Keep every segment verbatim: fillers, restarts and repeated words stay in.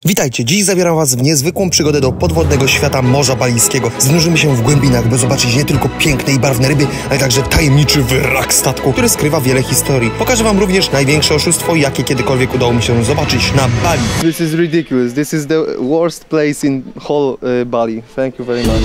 Witajcie, dziś zabieram was w niezwykłą przygodę do podwodnego świata Morza Balijskiego. Zanurzymy się w głębinach, by zobaczyć nie tylko piękne i barwne ryby, ale także tajemniczy wrak statku, który skrywa wiele historii. Pokażę wam również największe oszustwo, jakie kiedykolwiek udało mi się zobaczyć na Bali. This is ridiculous. This is the worst place in whole uh, Bali. Thank you very much.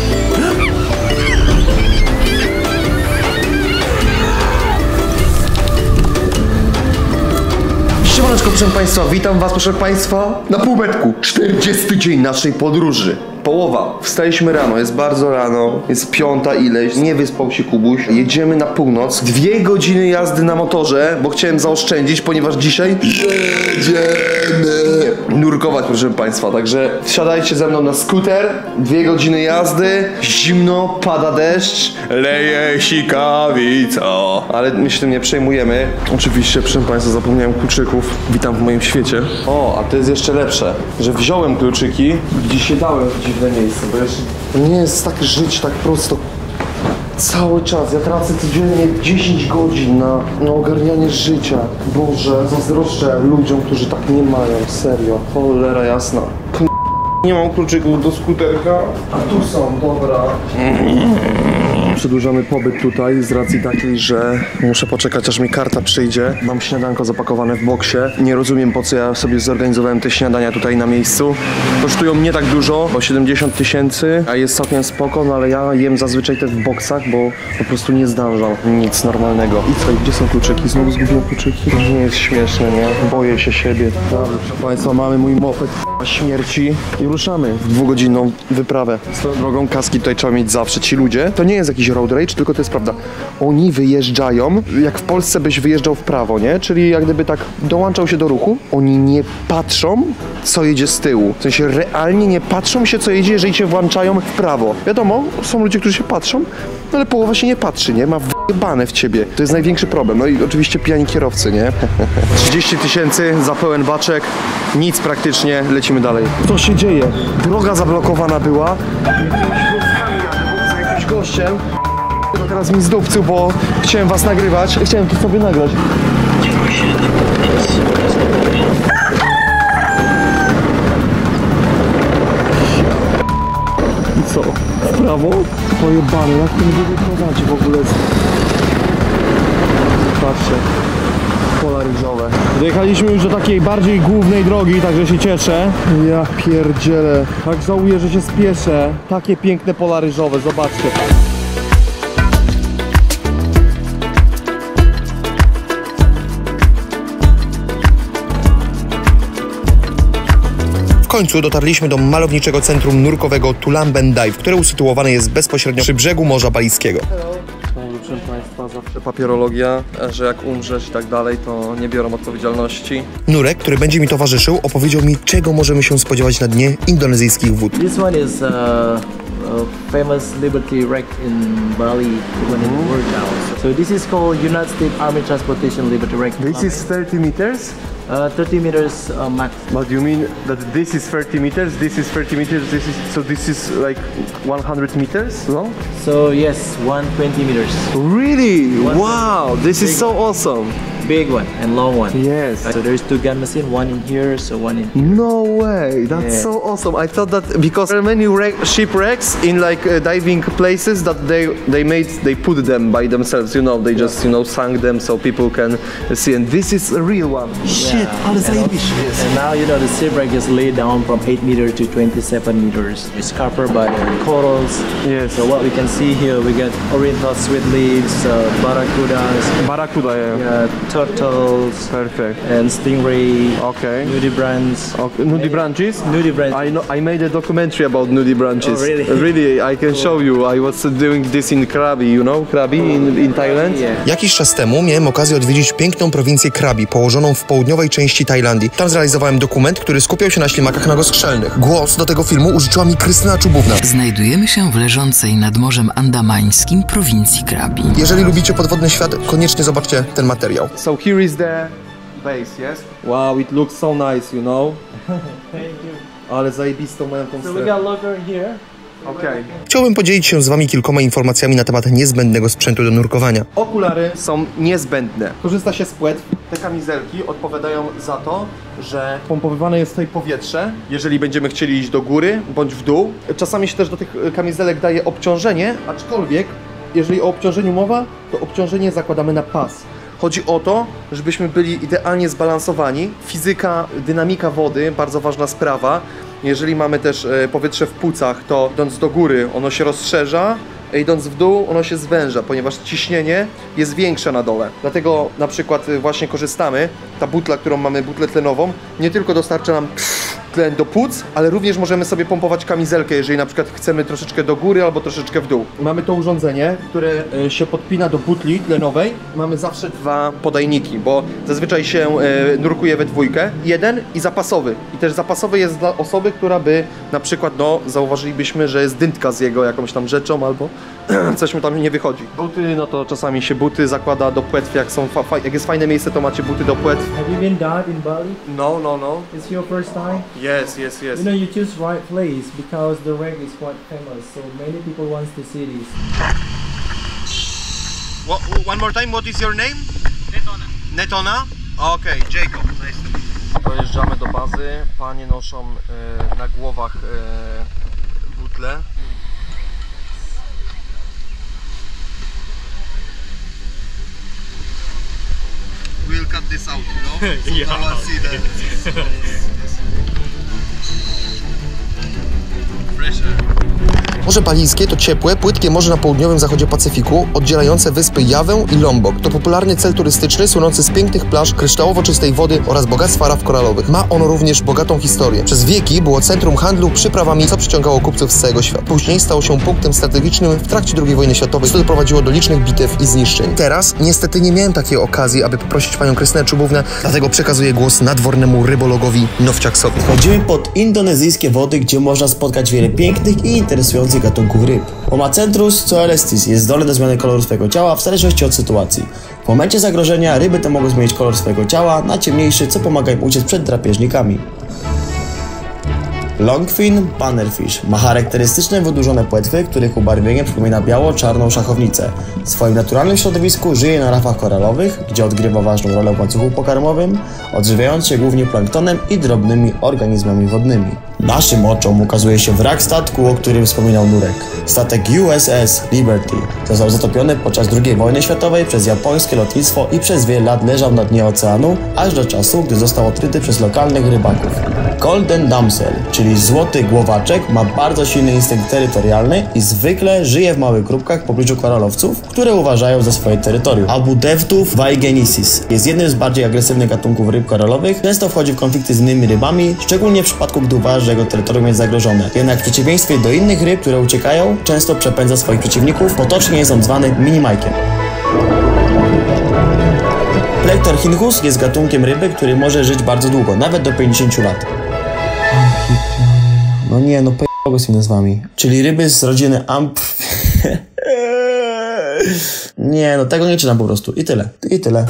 Siemaneczko, proszę państwa, witam was, proszę państwa, na półmetku. czterdziesty dzień naszej podróży. Połowa. Wstaliśmy rano, jest bardzo rano, jest piąta ileś, nie wyspał się Kubuś. Jedziemy na północ, dwie godziny jazdy na motorze, bo chciałem zaoszczędzić, ponieważ dzisiaj jedziemy nurkować, proszę państwa. Także wsiadajcie ze mną na skuter, dwie godziny jazdy, zimno, pada deszcz, leje sikawica. Ale my się tym nie przejmujemy. Oczywiście, proszę państwa, zapomniałem kluczyków. Witam w moim świecie. O, a to jest jeszcze lepsze, że wziąłem kluczyki, gdzie się dałem w dziwne miejsce, bo jeszcze to nie jest tak żyć tak prosto cały czas. Ja tracę codziennie dziesięć godzin na, na ogarnianie życia. Boże, zazdroszczę ludziom, którzy tak nie mają, serio. Cholera jasna. Nie mam kluczyków do skuterka, a tu są, dobra. Przedłużamy pobyt tutaj z racji takiej, że muszę poczekać, aż mi karta przyjdzie. Mam śniadanko zapakowane w boksie. Nie rozumiem, po co ja sobie zorganizowałem te śniadania tutaj na miejscu. Kosztują nie tak dużo, bo siedemdziesiąt tysięcy, a jest całkiem spoko, no ale ja jem zazwyczaj te w boksach, bo po prostu nie zdążam nic normalnego. I co, gdzie są kluczyki? Znowu zgubiłem kluczyki? To nie jest śmieszne, nie? Boję się siebie. Dobra, proszę państwa, mamy mój moped śmierci i ruszamy w dwugodzinną wyprawę. Swoją drogą, kaski tutaj trzeba mieć zawsze. Ci ludzie, to nie jest jakiś road rage, tylko to jest prawda. Oni wyjeżdżają, jak w Polsce byś wyjeżdżał w prawo, nie? Czyli jak gdyby tak dołączał się do ruchu. Oni nie patrzą, co jedzie z tyłu. W sensie realnie nie patrzą się, co jedzie, jeżeli się włączają w prawo. Wiadomo, są ludzie, którzy się patrzą, ale połowa się nie patrzy, nie? Ma wjebane w ciebie. To jest największy problem. No i oczywiście pijani kierowcy, nie? trzydzieści tysięcy za pełen baczek. Nic praktycznie. Lecimy dalej. Co się dzieje? Droga zablokowana była. Z jakimś gościem. No teraz mi zdupcył, bo chciałem was nagrywać. Chciałem to sobie nagrać. I co? W prawo? Pojebane, jak to nie wyprowadzi w ogóle? Patrzcie. Pola ryżowe. Dojechaliśmy już do takiej bardziej głównej drogi, także się cieszę. Ja pierdzielę. Tak żałuję, że się spieszę. Takie piękne pola ryżowe, zobaczcie. W końcu dotarliśmy do malowniczego centrum nurkowego Tulamben Dive, które usytuowane jest bezpośrednio przy brzegu Morza Balijskiego. Proszę państwa, zawsze papierologia, że jak umrzesz i tak dalej, to nie biorą odpowiedzialności. Nurek, który będzie mi towarzyszył, opowiedział mi, czego możemy się spodziewać na dnie indonezyjskich wód. This one is uh, a famous Liberty wreck in Bali, one in the world now. So this is called United States Army Transportation Liberty wreck. This is thirty meters? Uh, thirty meters uh, max. But you mean that this is thirty meters, this is thirty meters, this is, so this is like one hundred meters long? So yes, one hundred twenty meters. Really? One wow, this is so awesome. Big one and long one. Yes. So there's two gun machine, one in here, so one in here. No way, that's Yeah. so awesome. I thought that because there are many wreck, shipwrecks in like uh, diving places that they they made, they put them by themselves, you know, they just, you know, sunk them so people can see, and this is a real one. Shit, how does and, that also, and now you know the shipwreck is laid down from eight meters to twenty-seven meters. It's covered by the corals. Yes. So what we can see here, we get oriental sweet leaves, uh, barracudas, Barracuda, yeah. yeah, turtles, Perfect. and stingray, Okay. nudibranchs. Okay. Nudie branches? Nudibranch. I know. I made a documentary about nudie branches. Oh, really? Really, I can show you. I was doing this in Krabi, you know, Krabi in, in Thailand. Yeah. Jakiś czas temu miałem okazję odwiedzić piękną prowincję Krabi, położoną w południowej części Tajlandii. Tam zrealizowałem dokument, który skupiał się na ślimakach nagostrzelnych. Głos do tego filmu użyczyła mi Krystyna Czubówna. Znajdujemy się w leżącej nad Morzem Andamańskim prowincji Krabi. Jeżeli lubicie podwodny świat, koniecznie zobaczcie ten materiał. So here is the base, yes? Wow, it looks so nice, you know. Thank you. Ale zajebistą mają tą So we strefę. got locker here. Okej. Chciałbym podzielić się z wami kilkoma informacjami na temat niezbędnego sprzętu do nurkowania. Okulary są niezbędne. Korzysta się z płetw. Te kamizelki odpowiadają za to, że pompowywane jest tutaj powietrze, jeżeli będziemy chcieli iść do góry bądź w dół. Czasami się też do tych kamizelek daje obciążenie, aczkolwiek jeżeli o obciążeniu mowa, to obciążenie zakładamy na pas. Chodzi o to, żebyśmy byli idealnie zbalansowani. Fizyka, dynamika wody, bardzo ważna sprawa. Jeżeli mamy też powietrze w płucach, to idąc do góry ono się rozszerza, a idąc w dół ono się zwęża, ponieważ ciśnienie jest większe na dole. Dlatego na przykład właśnie korzystamy, ta butla, którą mamy, butlę tlenową, nie tylko dostarcza nam tlen do płuc, ale również możemy sobie pompować kamizelkę, jeżeli na przykład chcemy troszeczkę do góry albo troszeczkę w dół. Mamy to urządzenie, które się podpina do butli tlenowej. Mamy zawsze dwa podajniki, bo zazwyczaj się nurkuje we dwójkę. Jeden i zapasowy. I też zapasowy jest dla osoby, która by na przykład, no, zauważylibyśmy, że jest dyntka z jego jakąś tam rzeczą albo coś mu tam nie wychodzi. Buty, no to czasami się buty zakłada do płetw, jak są fa jak jest fajne miejsce, to macie buty do płetw. Have you been dived in Bali? No, no, no. It's your first time? Yes, yes, yes. You know, you choose right place because the wreck is quite famous, so many people want to see this. What, one more time, what is your name? Netona. Netona? Okej, okay, Jacob. Nice. Dojeżdżamy do bazy, panie noszą e, na głowach e, butle. We'll cut this out, you know? So yeah. No one see that. Pressure. Morze Balijskie to ciepłe, płytkie morze na południowym zachodzie Pacyfiku, oddzielające wyspy Jawę i Lombok. To popularny cel turystyczny, słynący z pięknych plaż, kryształowo czystej wody oraz bogactwa raf koralowych. Ma on również bogatą historię. Przez wieki było centrum handlu przyprawami, co przyciągało kupców z całego świata. Później stało się punktem strategicznym w trakcie drugiej wojny światowej, co doprowadziło do licznych bitew i zniszczeń. Teraz niestety nie miałem takiej okazji, aby poprosić panią Krystynę Czubównę, dlatego przekazuję głos nadwornemu rybologowi Nowciaksowi. Wchodzimy pod indonezyjskie wody, gdzie można spotkać wiele pięknych i interesujących gatunków ryb. Omacentrus coelestis jest zdolny do zmiany koloru swojego ciała w zależności od sytuacji. W momencie zagrożenia ryby te mogą zmienić kolor swojego ciała na ciemniejszy, co pomaga im uciec przed drapieżnikami. Longfin bannerfish ma charakterystyczne wydłużone płetwy, których ubarwienie przypomina biało-czarną szachownicę. W swoim naturalnym środowisku żyje na rafach koralowych, gdzie odgrywa ważną rolę w łańcuchu pokarmowym, odżywiając się głównie planktonem i drobnymi organizmami wodnymi. Naszym oczom ukazuje się wrak statku, o którym wspominał Nurek. Statek U S S Liberty został zatopiony podczas drugiej wojny światowej przez japońskie lotnictwo i przez wiele lat leżał na dnie oceanu, aż do czasu, gdy został odkryty przez lokalnych rybaków. Golden Damsel, czyli złoty głowaczek, ma bardzo silny instynkt terytorialny i zwykle żyje w małych grupkach w pobliżu koralowców, które uważają za swoje terytorium. Abudeftów vaigenisis jest jednym z bardziej agresywnych gatunków ryb koralowych, często wchodzi w konflikty z innymi rybami, szczególnie w przypadku, gdy uważa, że jego terytorium jest zagrożone. Jednak w przeciwieństwie do innych ryb, które uciekają, często przepędza swoich przeciwników, potocznie jest on zwany minimajkiem. Plectorhinchus jest gatunkiem ryby, który może żyć bardzo długo, nawet do pięćdziesięciu lat. No nie, no p***go z tymi nazwami. Czyli ryby z rodziny Amp... Nie, no tego nie czytam po prostu. I tyle. I tyle.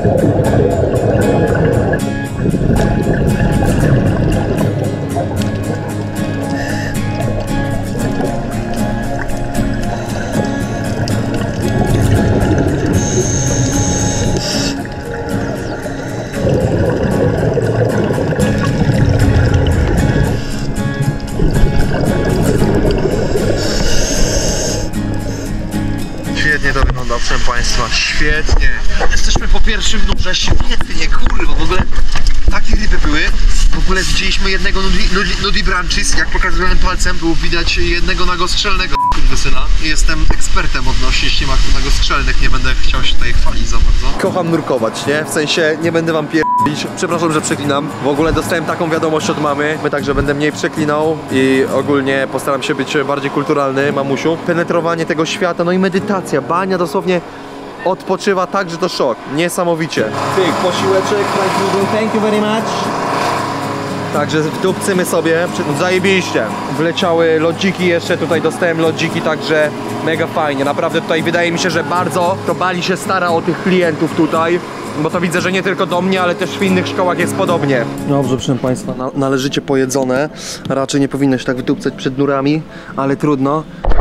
Świetnie to wygląda, proszę Państwa, świetnie. Jesteśmy po pierwszym nurze, świetnie, kurwa, w ogóle takie ryby były. W ogóle widzieliśmy jednego nudi, nudi, nudi branchis, jak pokazywałem palcem, było widać jednego nagostrzelnego kurwysyna. Jestem ekspertem odnośnie ślimak nagostrzelnych, nie będę chciał się tutaj chwalić za bardzo. Kocham nurkować, nie? W sensie nie będę wam pierdolić. Przepraszam, że przeklinam. W ogóle dostałem taką wiadomość od mamy, my także będę mniej przeklinał i ogólnie postaram się być bardziej kulturalny, mamusiu. Penetrowanie tego świata, no i medytacja, bania dosłownie odpoczywa tak, że to szok. Niesamowicie. Tyk, posiłeczek, thank you very much. Także wdupcymy sobie, zajebiście. Wleciały lodziki jeszcze, tutaj dostałem lodziki, także mega fajnie. Naprawdę tutaj wydaje mi się, że bardzo to Bali się stara o tych klientów tutaj. bo to widzę, że nie tylko do mnie, ale też w innych szkołach jest podobnie. Dobrze, proszę Państwa, na, należycie pojedzone. Raczej nie powinno się tak wydupcać przed nurami, ale trudno.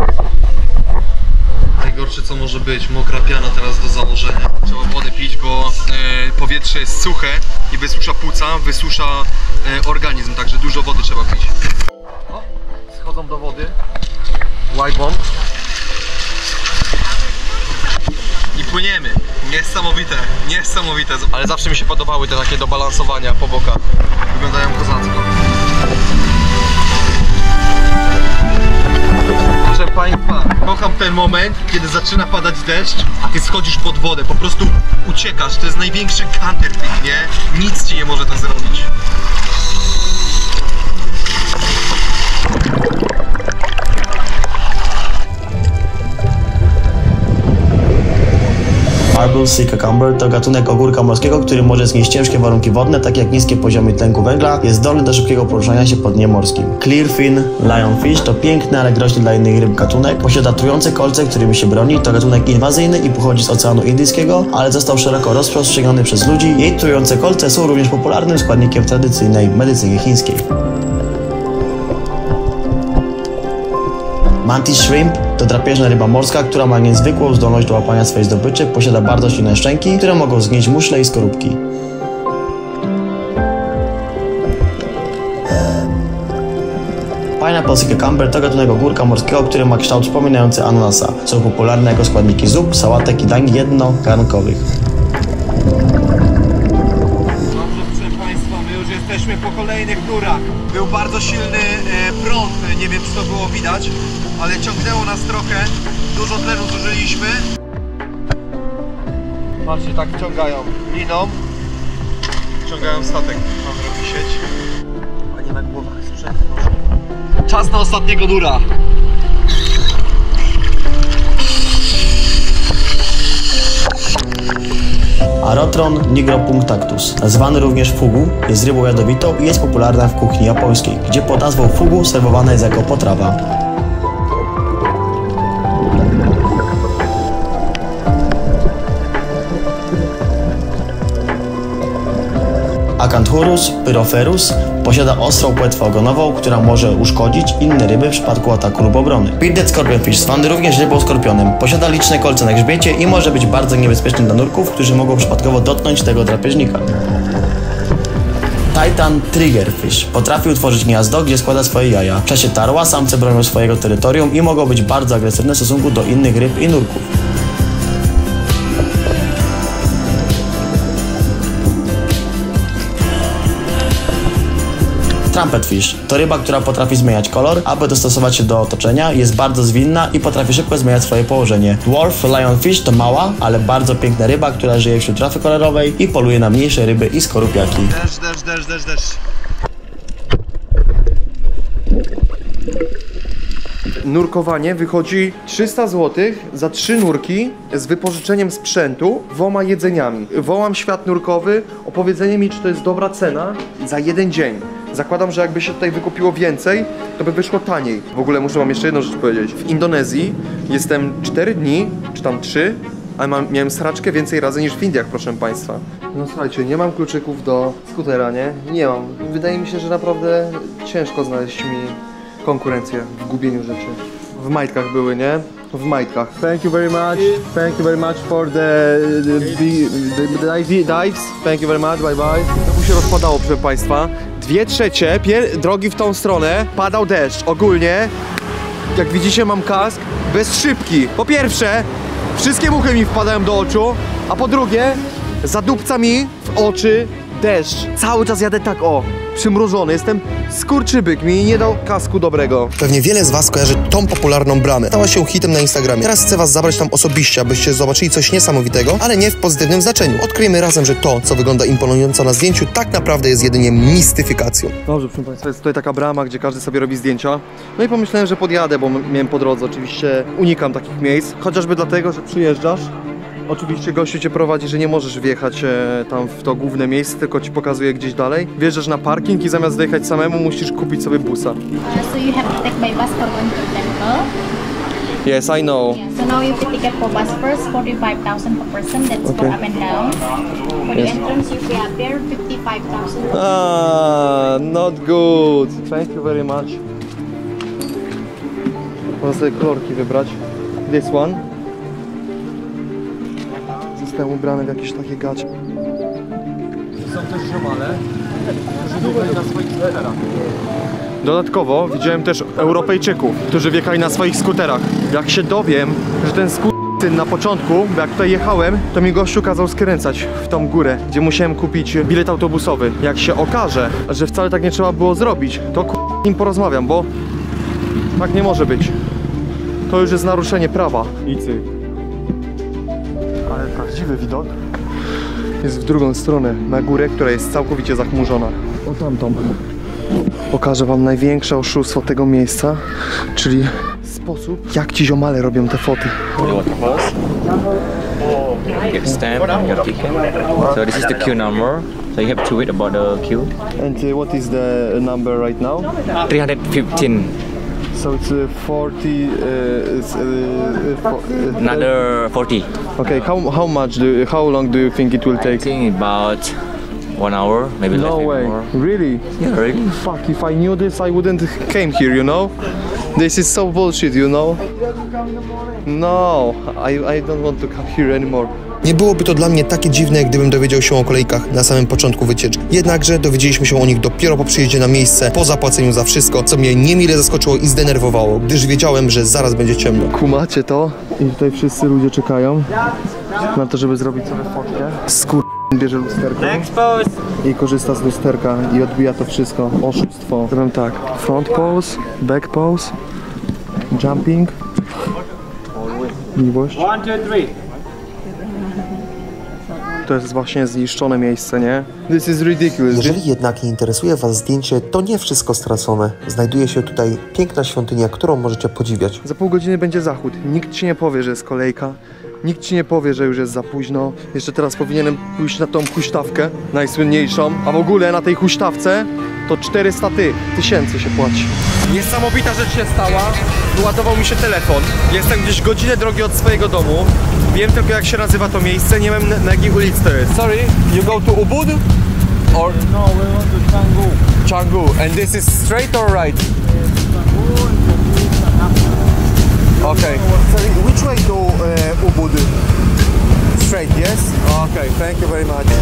Najgorsze co może być, mokra piana teraz do założenia. Trzeba wodę pić, bo e, powietrze jest suche i wysusza płuca, wysusza e, organizm, także dużo wody trzeba pić. O, schodzą do wody. White-bomb. I płyniemy. Niesamowite, niesamowite. Ale zawsze mi się podobały te takie do balansowania po bokach. Wyglądają kozacko. Proszę Państwa, kocham ten moment, kiedy zaczyna padać deszcz, a Ty schodzisz pod wodę, po prostu uciekasz. To jest największy counterfeit, nie? Nic Ci nie może to zrobić. Marble Sea Cucumber to gatunek ogórka morskiego, który może znieść ciężkie warunki wodne, tak jak niskie poziomy tlenku węgla, jest zdolny do szybkiego poruszania się po dnie morskim. Clearfin Lionfish to piękny, ale groźny dla innych ryb gatunek. Posiada trujące kolce, którymi się broni. To gatunek inwazyjny i pochodzi z Oceanu Indyjskiego, ale został szeroko rozprzestrzeniony przez ludzi. Jej trujące kolce są również popularnym składnikiem w tradycyjnej medycynie chińskiej. Mantis shrimp to drapieżna ryba morska, która ma niezwykłą zdolność do łapania swojej zdobyczy, posiada bardzo silne szczęki, które mogą zgnieść muszle i skorupki. Pineapple Sea Cucumber to gatunek ogórka morskiego, który ma kształt przypominający ananasa. Są popularne jako składniki zup, sałatek i dań jednogarnkowych. Jesteśmy po kolejnych nurach. Był bardzo silny e, prąd, nie wiem czy to było widać, ale ciągnęło nas trochę, dużo tlenu zużyliśmy. Patrzcie, tak ciągają liną, ciągają statek, mam robi sieć. A nie na głowach sprzęt noszę. Czas na ostatniego nura. Arotron nigropunctactus, zwany również fugu, jest rybą jadowitą i jest popularna w kuchni japońskiej, gdzie pod nazwą fugu serwowana jest jako potrawa. Acanthurus pyroferus posiada ostrą płetwę ogonową, która może uszkodzić inne ryby w przypadku ataku lub obrony. Bearded scorpionfish, zwany również rybą skorpionem, posiada liczne kolce na grzbiecie i może być bardzo niebezpieczny dla nurków, którzy mogą przypadkowo dotknąć tego drapieżnika. Titan triggerfish potrafi utworzyć gniazdo, gdzie składa swoje jaja. W czasie tarła samce bronią swojego terytorium i mogą być bardzo agresywne w stosunku do innych ryb i nurków. Trumpetfish to ryba, która potrafi zmieniać kolor, aby dostosować się do otoczenia, jest bardzo zwinna i potrafi szybko zmieniać swoje położenie. Dwarf lionfish to mała, ale bardzo piękna ryba, która żyje wśród rafy kolorowej i poluje na mniejsze ryby i skorupiaki. Deszcz, deszcz, deszcz, deszcz, deszcz. Nurkowanie wychodzi trzysta złotych za trzy nurki z wypożyczeniem sprzętu, dwoma jedzeniami. Wołam świat nurkowy o powiedzenie mi, czy to jest dobra cena za jeden dzień. Zakładam, że jakby się tutaj wykupiło więcej, to by wyszło taniej. W ogóle muszę wam jeszcze jedną rzecz powiedzieć. W Indonezji jestem cztery dni, czy tam trzy, a mam, miałem sraczkę więcej razy niż w Indiach, proszę Państwa. No słuchajcie, nie mam kluczyków do skutera, nie? Nie mam. Wydaje mi się, że naprawdę ciężko znaleźć mi konkurencję w gubieniu rzeczy. W majtkach były, nie? W majtkach. Thank you very much. Thank you very much for the, the, the, the dives. Thank you very much. Bye bye. Tu się rozpadało, proszę Państwa. Dwie trzecie drogi w tą stronę padał deszcz. Ogólnie, jak widzicie, mam kask bez szybki. Po pierwsze, wszystkie muchy mi wpadają do oczu, a po drugie, zadupca mi w oczy deszcz. Cały czas jadę tak o, przymrużony. Jestem skurczybyk, mi nie dał kasku dobrego. Pewnie wiele z was kojarzy tą popularną bramę. Stała się hitem na Instagramie. Teraz chcę was zabrać tam osobiście, abyście zobaczyli coś niesamowitego, ale nie w pozytywnym znaczeniu. Odkryjemy razem, że to, co wygląda imponująco na zdjęciu, tak naprawdę jest jedynie mistyfikacją. Dobrze, proszę Państwa, jest tutaj taka brama, gdzie każdy sobie robi zdjęcia. No i pomyślałem, że podjadę, bo miałem po drodze. Oczywiście unikam takich miejsc, chociażby dlatego, że przyjeżdżasz. Oczywiście gościu cię prowadzi, że nie możesz wjechać e, tam w to główne miejsce, tylko ci pokazuje gdzieś dalej. Wjeżdżasz na parking i zamiast dojechać samemu, musisz kupić sobie busa. Uh, so you have to take by bus for going to the temple. Yes, I know. Yeah, so now you have the ticket for bus first, forty-five thousand per person, that's Okay. for up and down. For Yes. the entrance, you pay up there, fifty-five thousand. Ah, not good. Thank you very much. Można sobie kolorki wybrać. This one. Zostałem ubrany w jakieś takie gacie. Są też ziomale, którzy biegali na swoich skuterach. Dodatkowo widziałem też Europejczyków, którzy wjechali na swoich skuterach. Jak się dowiem, że ten skurwysyn na początku, bo jak tutaj jechałem, to mi gościu kazał skręcać w tą górę, gdzie musiałem kupić bilet autobusowy. Jak się okaże, że wcale tak nie trzeba było zrobić, to k***a nim porozmawiam, bo tak nie może być. To już jest naruszenie prawa. I cyk. Ale prawdziwy widok jest w drugą stronę, na górę, która jest całkowicie zachmurzona. O tamtą. Pokażę wam największe oszustwo tego miejsca, czyli sposób, jak ci ziomale robią te foty. Get stamp on your ticket. So this is the queue number. So you have to wait about the queue. And uh, what is the number right now? three hundred fifteen. So it's uh, forty. Uh, it's, uh, for, uh, Another forty. Okay, how how much do you, how long do you think it will I take? think about one hour, maybe less, No maybe way. more. Really? Yeah, really. Fuck, if I knew this, I wouldn't came here, you know? This is so bullshit, you know? No, I, I don't want to come here anymore. Nie byłoby to dla mnie takie dziwne, gdybym dowiedział się o kolejkach na samym początku wycieczki. Jednakże dowiedzieliśmy się o nich dopiero po przyjeździe na miejsce, po zapłaceniu za wszystko, co mnie niemile zaskoczyło i zdenerwowało, gdyż wiedziałem, że zaraz będzie ciemno. Kumacie to? I tutaj wszyscy ludzie czekają na to, żeby zrobić sobie fotkę. Skur... bierze lusterko i korzysta z lusterka i odbija to wszystko. Oszustwo. Zrobię tak. Front pose, back pose, jumping. Miłość. One, two, three. To jest właśnie zniszczone miejsce, nie? This is ridiculous. Jeżeli jednak nie interesuje Was zdjęcie, to nie wszystko stracone. Znajduje się tutaj piękna świątynia, którą możecie podziwiać. Za pół godziny będzie zachód. Nikt ci nie powie, że jest kolejka. Nikt ci nie powie, że już jest za późno. Jeszcze teraz powinienem pójść na tą huśtawkę, najsłynniejszą. A w ogóle na tej huśtawce to czterysta ty, tysięcy się płaci. Niesamowita rzecz się stała. Wyładował mi się telefon. Jestem gdzieś godzinę drogi od swojego domu. Wiem tylko, jak się nazywa to miejsce. Nie wiem, na, na jakiej ulicy to jest. Sorry, you go to Ubud? Or... No, we want to Canggu. Canggu. And this is straight or right? Okay. Sorry, which way to uh, Ubud? Straight, yes? Okay, thank you very much.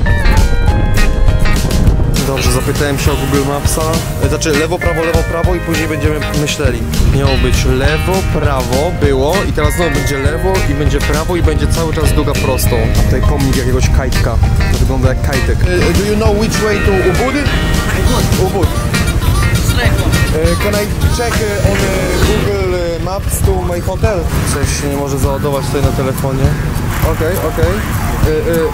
Dobrze, zapytałem się o Google Mapsa. Znaczy lewo, prawo, lewo, prawo i później będziemy myśleli. Miało być lewo, prawo, było i teraz znowu będzie lewo i będzie prawo i będzie cały czas długa prostą. A tutaj pomnik jakiegoś kajtka. To wygląda jak kajtek. Uh, do you know which way to Ubud? Ubud. Uh, can I check uh, on uh, Google uh, Maps to my hotel? Coś się nie może załadować tutaj na telefonie. Okej, okay, okej. Okay. Uh,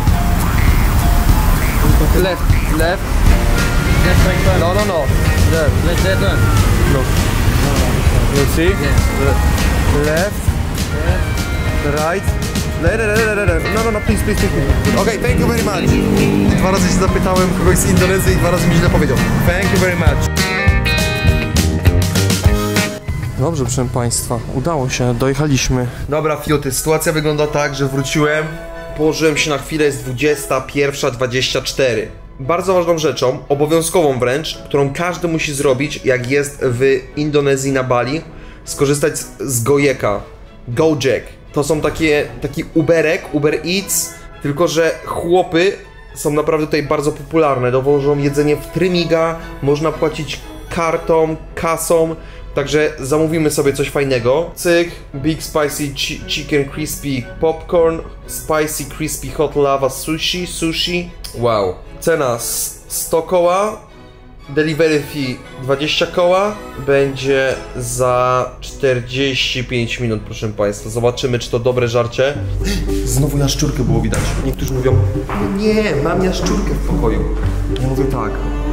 uh, left, left. No, no, no. Left. Let's that one. No. You see? Le left. Right. Le le le le le. No, no, no, please, please, please. Okay, thank you very much. Dwa razy się zapytałem kogoś z Indonezji i dwa razy mi źle powiedział. Thank you very much. Dobrze, proszę Państwa, udało się, dojechaliśmy. Dobra, Fiuty, sytuacja wygląda tak, że wróciłem, położyłem się na chwilę, jest dwudziesta pierwsza dwadzieścia cztery. Bardzo ważną rzeczą, obowiązkową wręcz, którą każdy musi zrobić, jak jest w Indonezji na Bali, skorzystać z, z Gojeka, Gojek. To są takie, taki Uberek, Uber Eats, tylko że chłopy są naprawdę tutaj bardzo popularne, dowożą jedzenie w trymiga, można płacić kartą, kasą. Także zamówimy sobie coś fajnego. Cyk, Big Spicy chi Chicken Crispy Popcorn, Spicy Crispy Hot Lava Sushi, Sushi. Wow. Cena sto koła, delivery fee dwadzieścia koła, będzie za czterdzieści pięć minut, proszę Państwa. Zobaczymy, czy to dobre żarcie. Znowu jaszczurkę było widać. Niektórzy mówią, nie, mam jaszczurkę w pokoju. Ja mówię tak.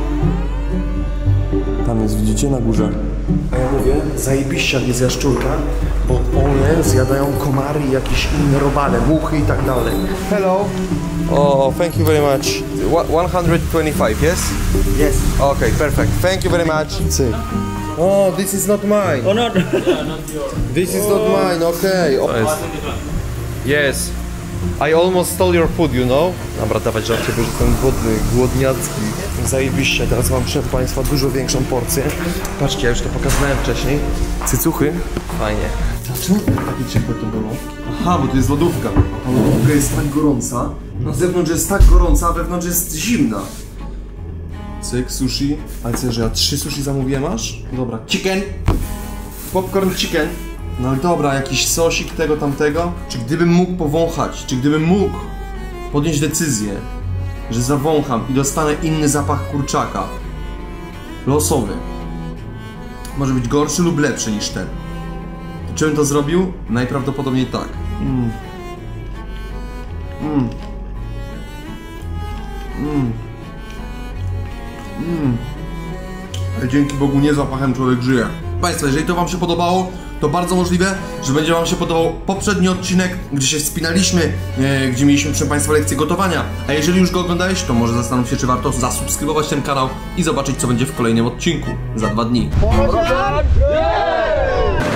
Tam jest, widzicie, na górze. A ja mówię, zajebiście jak jest jaszczurka, bo one zjadają komary i jakieś inne robale, muchy i tak dalej. Hello. Oh, thank you very much. one twenty-five, yes? Yes. Okay, perfect. Thank you very much. Cyk. Oh, this is not mine. Oh, not. This is not mine, okej. Okay. Yes. I almost stole your food, you know? Dobra, dawać żarcie, bo już jestem głodny, głodniacki. Zajebiście, teraz mam przed Państwa dużo większą porcję. Patrzcie, ja już to pokazywałem wcześniej. Cycuchy. Fajnie. Czemu takie ciepłe to było? Aha, bo to jest lodówka. A lodówka jest tak gorąca. Na zewnątrz jest tak gorąca, a wewnątrz jest zimna. Cyk, sushi. Ale co, że ja trzy sushi zamówiłem aż? Dobra, chicken. Popcorn chicken. No ale dobra, jakiś sosik tego, tamtego. Czy gdybym mógł powąchać, czy gdybym mógł podjąć decyzję, że zawącham i dostanę inny zapach kurczaka. Losowy. Może być gorszy lub lepszy niż ten. Czy bym to zrobił? Najprawdopodobniej tak. Mm. Mm. Mm. Mm. Ale dzięki Bogu nie zapachem człowiek żyje. Państwa, jeżeli to Wam się podobało, to bardzo możliwe, że będzie Wam się podobał poprzedni odcinek, gdzie się wspinaliśmy, e, gdzie mieliśmy, proszę Państwa, lekcję gotowania. A jeżeli już go oglądałeś, to może zastanów się, czy warto zasubskrybować ten kanał i zobaczyć, co będzie w kolejnym odcinku za dwa dni.